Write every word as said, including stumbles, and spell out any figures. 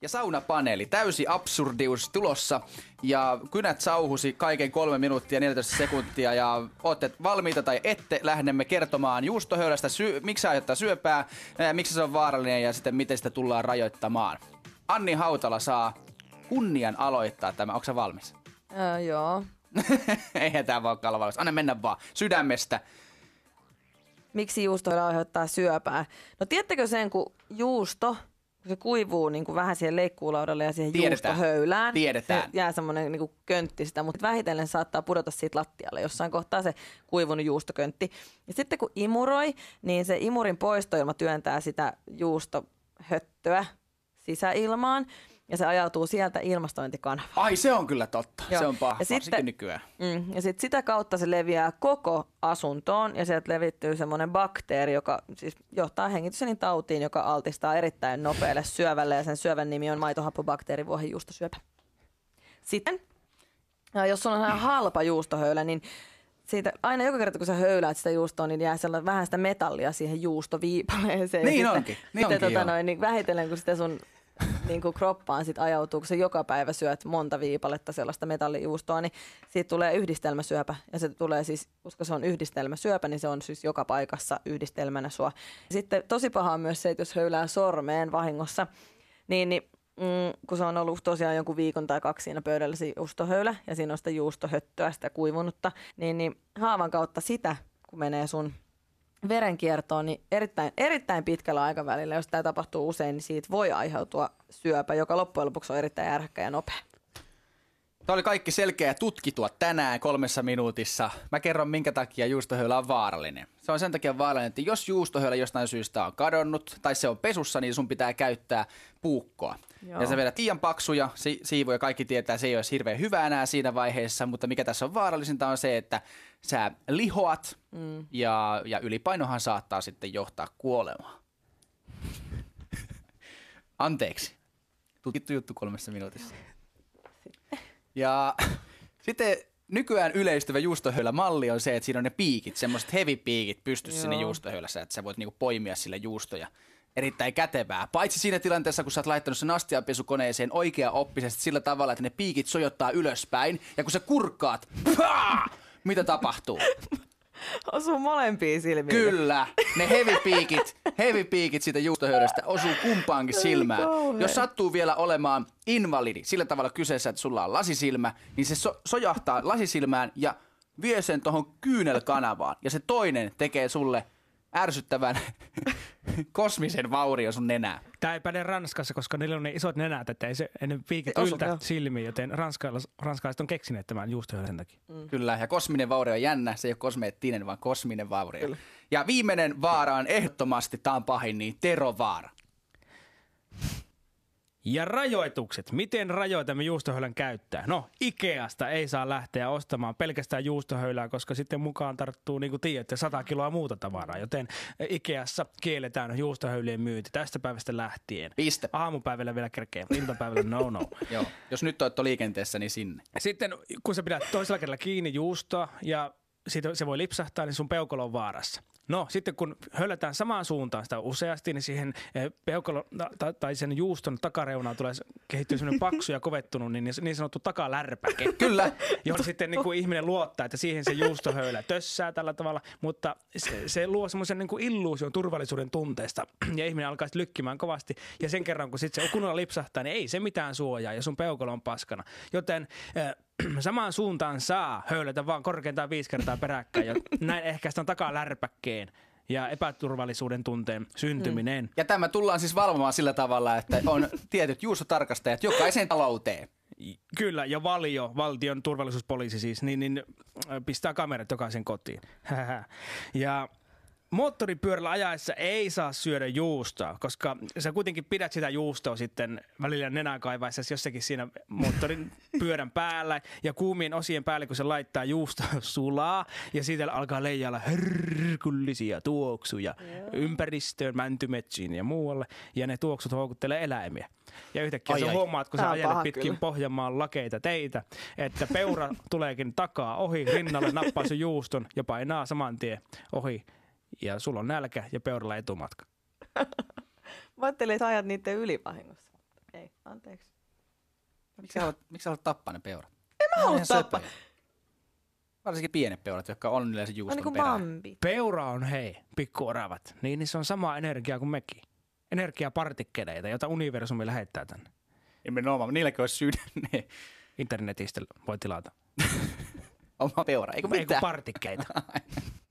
ja saunapaneeli. Täysi absurdius tulossa ja kynät sauhusi kaiken kolme minuuttia neljätoista sekuntia ja ootte valmiita tai ette, lähdemme kertomaan juustohöylästä, sy- miksi se aiheuttaa syöpää, ää, miksi se on vaarallinen ja sitten miten sitä tullaan rajoittamaan. Anni Hautala saa kunnian aloittaa tämä. Onko sä valmis? Öö, joo. Eihän tää vaan kalvalus. Anna mennä vaan. Sydämestä. Miksi juustohöylä aiheuttaa syöpää? No tiedättekö sen, kun juusto, kun se kuivuu niin kuin vähän siihen leikkuulaudalle ja siihen Tiedetään. juustohöylään. Tiedetään. Se jää semmoinen niin kuin köntti sitä, mutta vähitellen saattaa pudota siitä lattialle. Jossain kohtaa se kuivunut juustoköntti. Ja sitten kun imuroi, niin se imurin poistoilma työntää sitä juustohöttöä sisäilmaan. Ja se ajautuu sieltä ilmastointikanavaan. Ai se on kyllä totta. Joo. Se on paha, ja sitten, nykyään. Mm, ja sitten sitä kautta se leviää koko asuntoon ja sieltä levittyy semmoinen bakteeri, joka siis johtaa hengityselin tautiin, joka altistaa erittäin nopealle syövälle ja sen syövän nimi on maitohappobakteerivuohen juustosyöpä. Sitten, jos sulla on sellainen halpa juustohöylä, niin siitä, aina joka kerta kun sä höyläät sitä juustoa, niin jää sellainen vähän sitä metallia siihen juustoviipaleeseen. Niin ja onkin. Sitten, niin sitten onkin tota noin, niin vähitellen kun sitä sun niin kuin kroppaan sit ajautuu, kun sä joka päivä syöt monta viipaletta sellaista metallijuustoa, niin siitä tulee yhdistelmäsyöpä. Ja se tulee siis, koska se on yhdistelmäsyöpä, niin se on siis joka paikassa yhdistelmänä sua. Sitten tosi paha on myös se, että jos höylää sormeen vahingossa, niin, niin mm, kun se on ollut tosiaan jonkun viikon tai kaksi siinä pöydällä se juustohöylä, ja siinä on sitä juustohöttöä, sitä kuivunutta, niin, niin haavan kautta sitä, kun menee sun verenkiertoon, niin erittäin, erittäin pitkällä aikavälillä, jos tämä tapahtuu usein, niin siitä voi aiheutua syöpä, joka loppujen lopuksi on erittäin ärhäkkä ja nopea. Tämä oli kaikki selkeä tutkitua tänään kolmessa minuutissa. Mä kerron, minkä takia juustohöylä on vaarallinen. Se on sen takia vaarallinen, että jos juustohöylä jostain syystä on kadonnut tai se on pesussa, niin sun pitää käyttää puukkoa. Joo. Ja sä vedät liian paksuja si- siivuja, kaikki tietää, se ei ole hirveän hyvä enää siinä vaiheessa, mutta mikä tässä on vaarallisinta on se, että sä lihoat mm. ja, ja ylipainohan saattaa sitten johtaa kuolemaan. Anteeksi. Tutkittu juttu kolmessa minuutissa. Ja sitten nykyään yleistyvä juustohöylämalli on se, että siinä on ne piikit, semmoiset heavy-piikit pystyssä sinne juustohöylässä, että sä voit niinku poimia sillä juustoja. Erittäin kätevää. Paitsi siinä tilanteessa, kun sä oot laittanut sen astianpesukoneeseen oikea-oppisesti sillä tavalla, että ne piikit sojottaa ylöspäin, ja kun sä kurkkaat, paa, mitä tapahtuu? Osuu molempiin silmiin. Kyllä, ne heavy-piikit, heavy-piikit siitä juustohöylästä osuu kumpaankin silmään. Jos sattuu vielä olemaan invalidi, sillä tavalla kyseessä, että sulla on lasisilmä, niin se so- sojahtaa lasisilmään ja vie sen tuohon kyynelkanavaan. Ja se toinen tekee sulle ärsyttävän kosmisen vaurion sun nenää. Tämä ei päde Ranskassa, koska niillä on ne isot nenät, että ei se ennen piikit yltä silmiin, joten ranskalaiset on keksineet tämän juustohöylän sen takia. Mm. Kyllä, ja kosminen vaurio on jännä. Se ei ole kosmeettinen, vaan kosminen vaurio. Kyllä. Ja viimeinen vaara on ehdottomasti, tämä on pahin, niin terovaara. Ja rajoitukset. Miten rajoitamme juustohöylän käyttää? No, Ikeasta ei saa lähteä ostamaan pelkästään juustohöylää, koska sitten mukaan tarttuu, niin kuin tiedätte, sata kiloa muuta tavaraa. Joten Ikeassa kielletään juustohöylien myynti tästä päivästä lähtien. Piste. Aamupäivällä vielä kerkeä, iltapäivällä no no. Joo, jos nyt olet liikenteessä, niin sinne. Sitten kun sä pidät toisella kerralla kiinni juustoa ja siitä se voi lipsahtaa, niin sun peukalo on vaarassa. No sitten kun höllätään samaan suuntaan sitä useasti, niin siihen peukalo tai sen juuston takareunaan tulee kehittyä sellainen paksu ja kovettunut, niin, niin sanottu takalärpäke. Kyllä. Johon sitten niin kuin ihminen luottaa, että siihen se juustohöylä tössää tällä tavalla, mutta se, se luo semmoisen niin kuin illuusion turvallisuuden tunteesta ja ihminen alkaa sitten lykkimään kovasti. Ja sen kerran, kun sitten se kunnolla lipsahtaa, niin ei se mitään suojaa ja sun peukalo on paskana. Joten samaan suuntaan saa höylätä vaan korkeintaan viisi kertaa peräkkäin ja näin ehkäistään takalärpäkkeen ja epäturvallisuuden tunteen syntyminen. Ja tämä tullaan siis valvomaan sillä tavalla, että on tietyt juustotarkastajat jokaisen talouteen. Kyllä, ja Valio, valtion turvallisuuspoliisi siis, niin, niin pistää kamerat jokaisen kotiin. Ja moottoripyörällä ajaessa ei saa syödä juustoa, koska sä kuitenkin pidät sitä juustoa sitten välillä nenää kaivaessa jossakin siinä moottorin pyörän päällä ja kuumien osien päälle, kun se laittaa juusto sulaa ja siitä alkaa leijailla herkullisia tuoksuja yeah. ympäristöön, mäntymetsiin ja muualle ja ne tuoksut houkuttelee eläimiä. Ja yhtäkkiä ai, sä ai. huomaat, kun sä ajelet pitkin kyllä. Pohjanmaan lakeita teitä, että peura tuleekin takaa ohi rinnalle, nappaa sen juuston ja painaa saman tien ohi. Ja sulla on nälkä ja peuralla etumatka. Mä ajattelin, että ajat niiden yli vahingossa. Ei, anteeksi. Miksi sä haluat, miksi sä haluat tappaa ne peurat? En mä halua Ihan tappaa. söpöjä. Varsinkin pienet peurat, jotka on yleensä On juuston niinku perään. Bambi. Peura on hei, pikkuoravat. Niin, niin se on sama energia kuin mekin. Energiapartikkeleita, joita universumi lähettää tänne. Nimenomaan, niilläkin olisi sydän. Internetistä voi tilata. Oma peura, eikö Ei kun mitään? partikkeita.